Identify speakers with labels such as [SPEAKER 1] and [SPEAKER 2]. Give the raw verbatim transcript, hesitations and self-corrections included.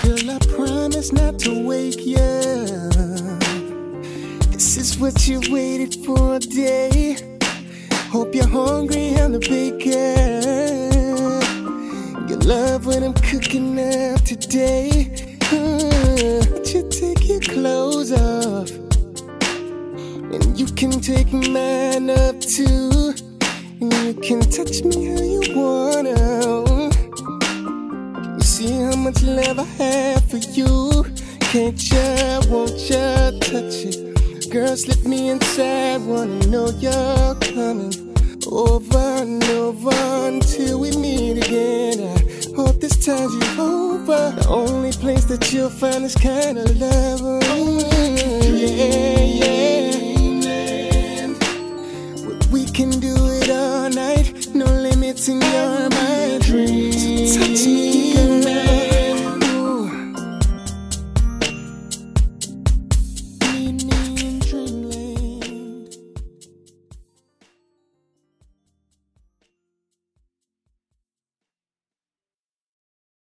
[SPEAKER 1] Girl, I promise not to wake you. This is what you waited for all day. Hope you're hungry, I'm the baker. You love what I'm cooking up today. uh, Would you take your clothes off? And you can take mine up too. And you can touch me how you wanna. You see how much love I have for you. Can't ya, won't ya touch it? Girl, slip me inside, wanna know you're coming over and over until we meet again. I hope this time's you over. The only place that you'll find this kind of love. Mm, yeah.